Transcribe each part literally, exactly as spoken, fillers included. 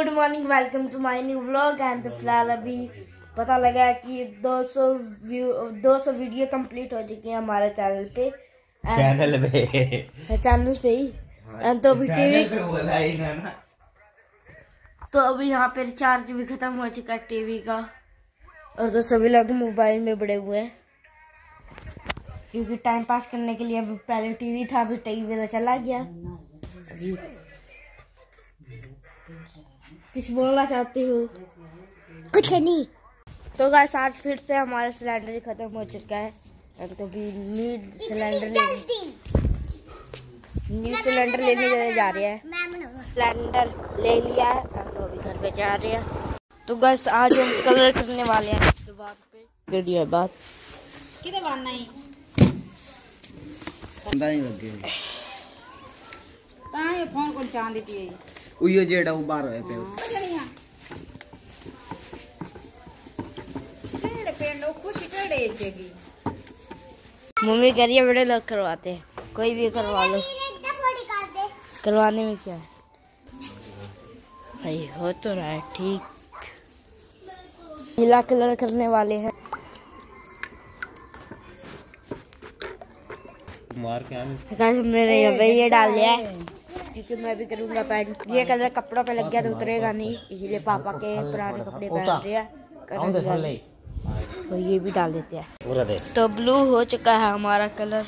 Good morning, welcome to my new vlog. And फिलहाल अभी पता लगा है कि दो सौ व्यू दो सौ वीडियो कंप्लीट हो चुकी है हमारे चैनल पे चैनल पे चैनल पे ही। एंड तो अभी टीवी पे बोला ही ना ना तो अभी यहाँ पे रिचार्ज भी खत्म हो चुका है टीवी का, और तो सभी लोग मोबाइल में बड़े हुए हैं क्योंकि टाइम पास करने के लिए अभी पहले टीवी था, अभी टीवी तो चला गया। अभी कुछ बोलना चाहती हूँ? कुछ नहीं। तो गाइस आज फिर से हमारा सिलेंडर खत्म हो चुका है, तो भी नीड सिलेंडर न्यू सिलेंडर लेने जा रहे हैं। सिलेंडर ले लिया है तो अभी घर पे जा रहे हैं। तो गाइस आज हम कलर करने वाले हैं दीवार पे। वीडियो बात किधर बनना है? पता नहीं लगे ताए फोन को चांदी पिए उयो जेड़ा वो बाहर है पे केड़े पे लोग खुश केड़े चेगी। मम्मी कह रही है बड़े लोग करवाते हैं, कोई भी करवा लो, करवाने में क्या है भाई, हो तो रहा है ठीक। नीला कलर करने वाले हैं। मार के आने हमने यहाँ पे ये डाल लिया है क्योंकि मैं भी करूँगा पैंट। ये कलर कपड़ों पे लग गया तो उतरेगा नहीं, इसलिए पापा के पुराने कपड़े पहन रहे हैं, तो ये भी डाल देते हैं पूरा दे। तो ब्लू हो चुका है हमारा कलर।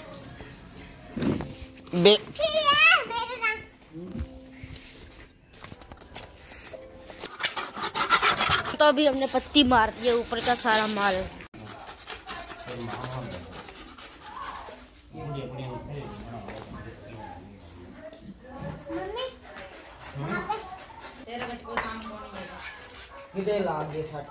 तो अभी हमने पत्ती मार दी है ऊपर का सारा माल। किधर लाग गए फट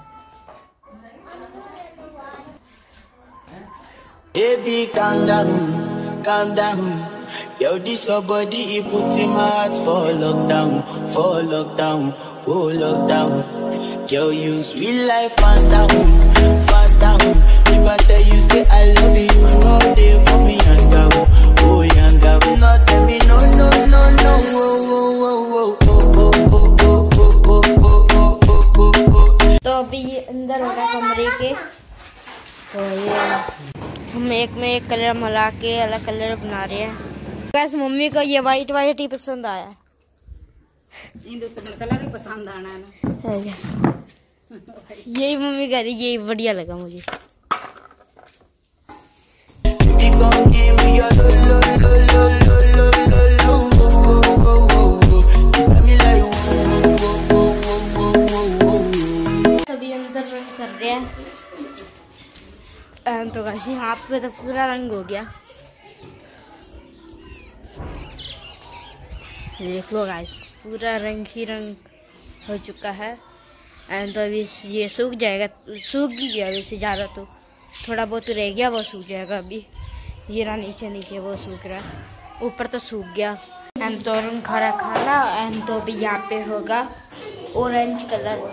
Baby, calm down, calm down. Yo, this your body, it put in my heart for lockdown, for lockdown, oh lockdown. Yo, you sweet life, phantom, phantom. If I tell you say I love you, you know they for me yanga, oh yanga. No tell me no, no, no, no, oh, oh, oh, oh, oh, oh, oh, oh, oh, oh, oh, oh, oh. तो अभी ये अंदर हो रहा है कमरे के, तो ये हम एक में एक कलर मिला के अलग कलर बना रहे हैं। बस मम्मी को ये वाइट वाइट ही पसंद आया, इन दो कलर ही पसंद आना है ना। यही मम्मी कह रही, यही बढ़िया लगा मुझे। सभी अंदर रंग कर रहे हैं। तो गाइस यहाँ पे तो पूरा रंग हो गया, देख लो गाइस पूरा रंग ही रंग हो चुका है। एंड तो अभी ये सूख जाएगा, सूख ही गया वैसे ज़्यादा, तो थोड़ा बहुत रह गया वो सूख जाएगा। अभी ये रहा नीचे नीचे वो सूख रहा है, ऊपर तो सूख गया। एंड तो रंग खा खाना। एंड तो अभी यहाँ पे होगा ऑरेंज कलर।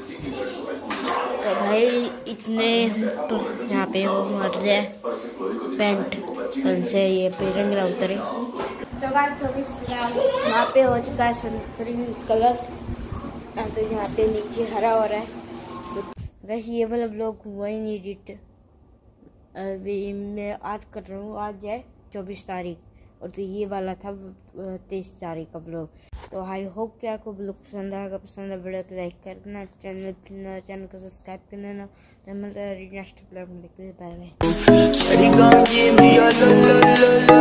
तो भाई इतने तो यहाँ पे वो मर रहे पेंट उनसे ये पे रंग ना उतरे। तो यहाँ पे हो चुका है संतरी कलर, तो यहाँ पे नीचे हरा हो रहा है। वैसे ये वाला ब्लॉग हुआ ही नहीं एडिट, अभी मैं आज कर रहा हूँ, आज है चौबीस तारीख, और तो ये वाला था तेईस तारीख का ब्लॉग। तो आई होप कि आपको ब्लॉग पसंद आएगा। पसंद है वीडियो को लाइक करना, चैनल चैनल को सब्सक्राइब करना। तो मिलता है नेक्स्ट ब्लॉग में, बाय बाय।